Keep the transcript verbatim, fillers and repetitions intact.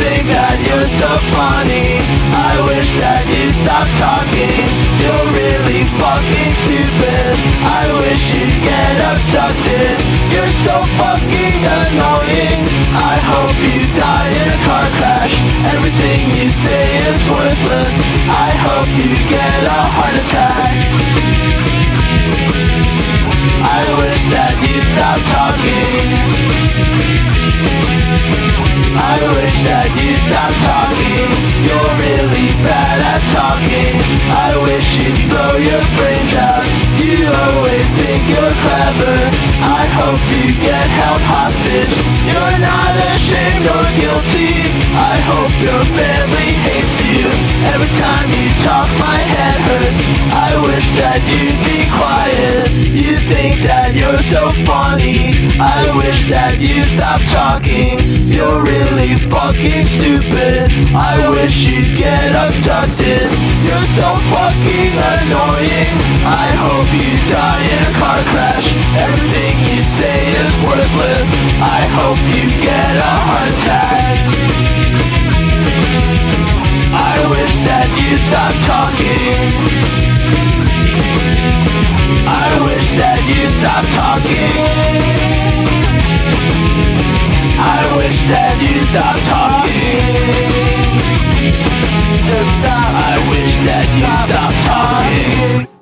think that you're so funny. I wish that you'd stop talking. You're really fucking stupid. I wish you'd get abducted. You're so fucking annoying. I hope you die in a car crash. Everything you say is worthless. I hope you get a heart attack. I wish that you'd stop talking. I wish that you'd stop talking. You're really bad at talking. I wish you'd blow your brains out. You always think you're clever. I hope you get held hostage. You're not ashamed or guilty. I hope your family hates you. Every time you talk my head hurts. I wish that you'd be quiet. You think that you're so funny. I wish that you stop talking. You're really fucking stupid. I wish you'd get abducted. You're so fucking annoying. I hope you die in a car crash. Everything you say is worthless. I hope you get a heart attack. I wish that you stop talking. I wish that you stop talking. I wish that you stop talking. Just stop. I wish that you stop talking.